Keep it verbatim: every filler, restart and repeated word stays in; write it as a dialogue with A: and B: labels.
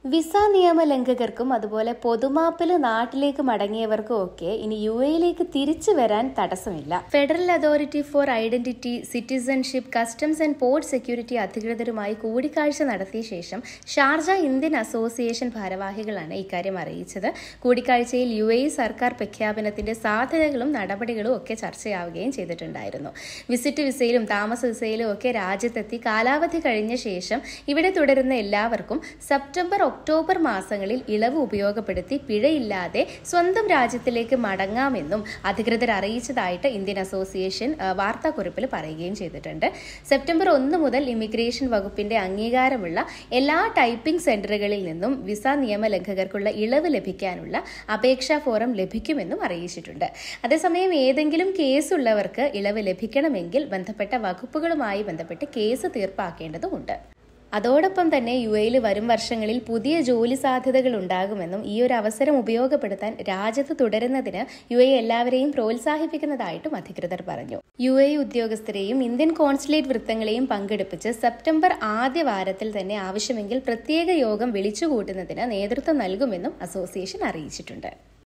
A: Visa നിയമലംഘകർക്കും അതുപോലെ പൊതുമാപ്പിൽ നാട്ടിലേക്ക് മടങ്ങിയവർക്കും ഒക്കെ ഇനി യു എയിലേക്ക് തിരിച്ചു വരാൻ തടസ്സമില്ല. Federal authority for identity, citizenship, customs and port security അധികൃതരുമായി കൂടിക്കാഴ്ച നടത്തിയ ശേഷം ഷാർജ ഇന്ത്യൻ അസോസിയേഷൻ ഭാരവാഹികളാണ് ഇക്കാര്യം അറിയിച്ചത്. കൂടിക്കാഴ്ചയിൽ യു എ സർക്കാർ പ്രഖ്യാപനത്തിന്റെ സാധ്യതകളും നടപടികളും ഒക്കെ ചർച്ചയാവുകയും ചെയ്തിട്ടുണ്ടായിരുന്നു. വിസിറ്റ് വിസയിലും താമസ വിസയിലും ഒക്കെ രാജ്യത്തെത്തി കാലാവധി കഴിഞ്ഞ ശേഷം ഇവിടെ തുടരുന്ന എല്ലാവർക്കും സെപ്റ്റംബർ ഒക്ടോബർ മാസങ്ങളിൽ ഇളവ് ഉപയോഗപ്പെടുത്തി പിഴയില്ലാതെ സ്വന്തം രാജ്യത്തിലേക്ക് മടങ്ങാമെന്നും അധികൃതർ അറിയിച്ചതായിട്ട് ഇന്ത്യൻ അസോസിയേഷൻ വാർത്താക്കുറിപ്പിൽ പറയുകയും ചെയ്തിട്ടുണ്ട്. സെപ്റ്റംബർ ഒന്ന് മുതൽ ഇമിഗ്രേഷൻ വകുപ്പിന്റെ അംഗീകാരമുള്ള എല്ലാ ടൈപ്പിംഗ് സെന്ററുകളിൽ നിന്നും വിസ നിയമലംഘകർക്കുള്ള ഇളവ് ലഭിക്കാനുള്ള അപേക്ഷാ ഫോറം ലഭിക്കുമെന്നും അറിയിച്ചിട്ടുണ്ട്. അതേസമയം ഏതെങ്കിലും കേസുള്ളവർക്ക് ഇളവ് ലഭിക്കണമെങ്കിൽ ബന്ധപ്പെട്ട വകുപ്പുകളുമായി ബന്ധപ്പെട്ട് കേസ് തീർപ്പാക്കേണ്ടതുണ്ട്. അതോടൊപ്പം തന്നെ യു എയിൽ വരും വർഷങ്ങളിൽ പുതിയ ജോലി സാധ്യതകൾ ഉണ്ടാകുമെന്നും ഈ ഒരു അവസരം ഉപയോഗപ്പെടുത്താൻ രാജ്യത്ത് തുടരുന്നതിന് യു എ എല്ലാവരെയും പ്രോത്സാഹിപ്പിക്കുന്നതായിട്ടും അധികൃതർ പറഞ്ഞു. യു എ ഉദ്യോഗസ്ഥരെയും ഇന്ത്യൻ കോൺസുലേറ്റ് വൃത്തങ്ങളെയും പങ്കെടുപ്പിച്ച് സെപ്റ്റംബർ ആദ്യ വാരത്തിൽ തന്നെ ആവശ്യമെങ്കിൽ പ്രത്യേക യോഗം വിളിച്ചുകൂട്ടുന്നതിന് നേതൃത്വം നൽകുമെന്നും അസോസിയേഷൻ അറിയിച്ചിട്ടുണ്ട്.